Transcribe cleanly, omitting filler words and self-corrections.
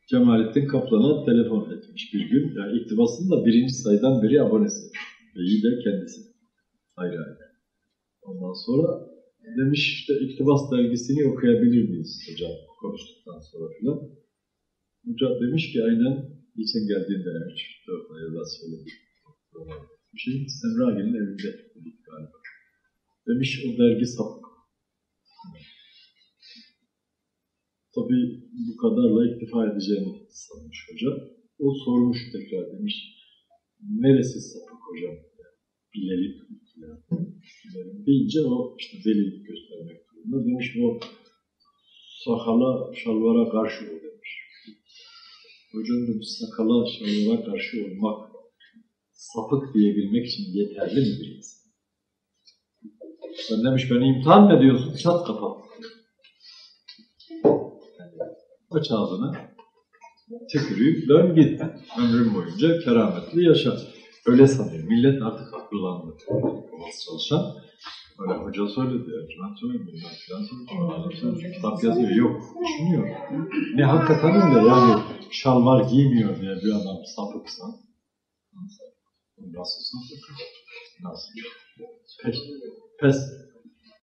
Cemalettin Kaplan'a telefon etmiş bir gün. Yani iktibasının da 1. sayıdan beri abonesi. Ve iyi de kendisi. Ayrı ayrı. Ondan sonra demiş işte iktibas dergisini okuyabilir miyiz hocam konuştuktan sonra filan. Hoca demiş ki aynen geçen geldiğinde 3-4 ay evvel söyledi. Bir şey Semragil'in evinde galiba. Demiş o dergi sapık. Tabii bu kadarla iktifa edeceğini sanmış hoca. O sormuş tekrar demiş. Neresi sapık hocam? Bilelim. Bilelim deyince o işte delilik göstermek durumunda. Demiş o sakala, şalvara karşı ol demiş. Hocam demiş sakala, şalvara karşı olmak sapık diyebilmek için yeterli mi bir insan? Sen demiş beni imtihan mı ediyorsun? Çat kapat. Aç ağzını, tükürüyüp dön git. Ömrüm boyunca kerametli yaşa. Öyle sanıyor. Millet artık akıllandı. Olası çalışan. Öyle hoca söyledi. Ben söylemiyorum. Ben söylüyorum. Kitap yazıyor. Yok. Düşünüyor. Ne hakikaten öyle yani. Şalvar giymiyor diye bir adam sapıksa. Nasıl sapık? Nasıl? Pes.